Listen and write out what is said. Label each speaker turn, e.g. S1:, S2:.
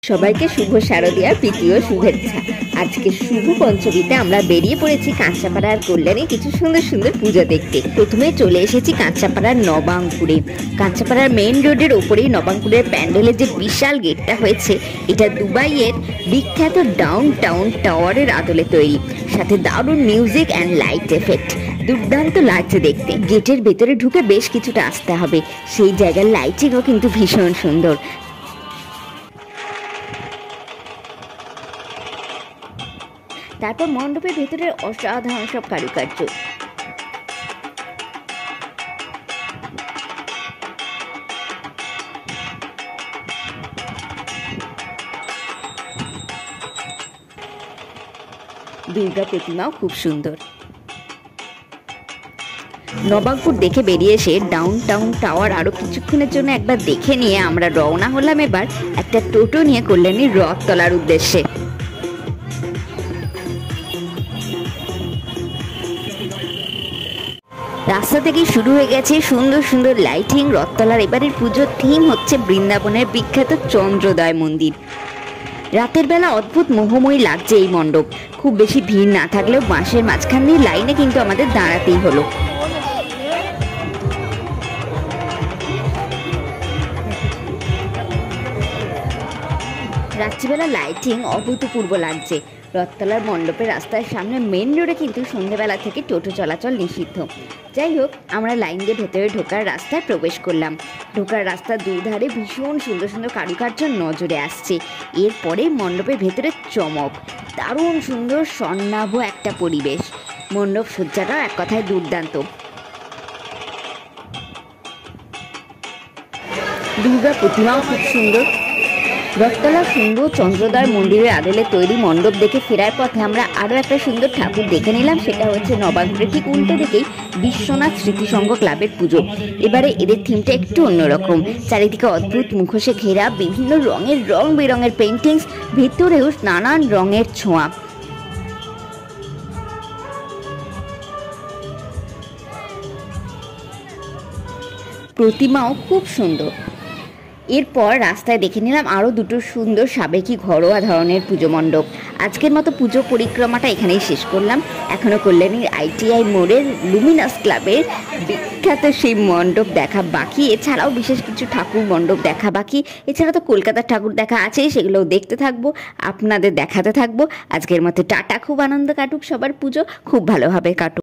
S1: সবাইকে শুভ শারদীয়ার প্রীতি ও শুভেচ্ছা। আজকে শুভ পঞ্চমীতে আমরা বেরিয়ে পড়েছি কাঁচরাপাড়া আর কল্যাণী কিছু সুন্দর সুন্দর পুজো দেখতে। প্রথমে চলে এসেছি কাঁচরাপাড়ার নবাঙ্কুরে। কাঁচরাপাড়ার মেইন রোডের ওপরেই নবাঙ্কুরের প্যান্ডেলের যে বিশাল গেটটা হয়েছে, এটা দুবাইয়ের বিখ্যাত ডাউন টাউন টাওয়ারের আদলে তৈরি, সাথে দারুণ মিউজিক অ্যান্ড লাইট এফেক্ট। দুর্দান্ত লাগছে দেখতে। গেটের ভেতরে ঢুকে বেশ কিছুটা আসতে হবে, সেই জায়গার লাইটিংও কিন্তু ভীষণ সুন্দর। তারপর মণ্ডপের ভেতরের অসাধারণ সব কারুকার্য। দুর্গা প্রতিমাও খুব সুন্দর। নবাঙ্কুর দেখে বেরিয়ে এসে ডাউন টাউন টাওয়ার আরো কিছুক্ষণের জন্য একবার দেখে নিয়ে আমরা রওনা হলাম এবার একটা টোটো নিয়ে কল্যাণীর রথতলার উদ্দেশ্যে। রাস্তা থেকে শুরু হয়ে গেছে সুন্দর সুন্দর লাইটিং। রথতলার এবারের পুজোর থিম হচ্ছে বৃন্দাবনের বিখ্যাত চন্দ্রোদয় মন্দির। রাতের বেলা অদ্ভুত মোহময়ী লাগছে এই মণ্ডপ। খুব বেশি ভিড় না থাকলেও বাঁশের মাঝখান দিয়ে লাইনে কিন্তু আমাদের দাঁড়াতেই হলো। রাত্রিবেলা লাইটিং অভূতপূর্ব লাগছে। রথতলার মণ্ডপের রাস্তার সামনে মেন রোডে কিন্তু সন্ধ্যেবেলা থেকে টোটো চলাচল নিষিদ্ধ। যাই হোক, আমরা লাইন দিয়ে ভেতরে ঢোকার রাস্তায় প্রবেশ করলাম। ঢোকার রাস্তার দুই ধারে ভীষণ সুন্দর সুন্দর কারুকার্য নজরে আসছে। এরপরে মণ্ডপের ভেতরে চমক, দারুণ সুন্দর স্বর্ণাভ একটা পরিবেশ। মণ্ডপ সজ্জাটাও এক কথায় দুর্দান্ত। দুর্গা প্রতিমাও খুব সুন্দর। রথতলার সুন্দর চন্দ্রোদয় মন্দিরের আদলে তৈরি মণ্ডপ দেখে ফেরার পথে আমরা আরও একটা সুন্দর ঠাকুর দেখে নিলাম। সেটা হচ্ছে নবাঙ্কুরের ঠিক উল্টো দিকেই বিশ্বনাথ স্মৃতিসংঘ ক্লাবের পুজো। এবারে এদের থিমটা একটু অন্যরকম। চারিদিকে অদ্ভুত মুখোশে ঘেরা, বিভিন্ন রঙের রং বেরঙের পেন্টিংস, ভেতরেও নানান রঙের ছোঁয়া। প্রতিমাও খুব সুন্দর। এরপর রাস্তায় দেখে নিলাম আরও দুটো সুন্দর সাবেকি ঘরোয়া ধরনের পুজো মণ্ডপ। আজকের মতো পুজো পরিক্রমাটা এখানেই শেষ করলাম। এখনও কল্যাণীর ITI মোড়ের লুমিনাস ক্লাবের বিখ্যাত সেই মণ্ডপ দেখা বাকি, এছাড়াও বিশেষ কিছু ঠাকুর মণ্ডপ দেখা বাকি। এছাড়া তো কলকাতার ঠাকুর দেখা আছেই, সেগুলোও দেখতে থাকবো, আপনাদের দেখাতে থাকবো। আজকের মতো টাটা। খুব আনন্দ কাটুক সবার পুজো, খুব ভালোভাবে কাটুক।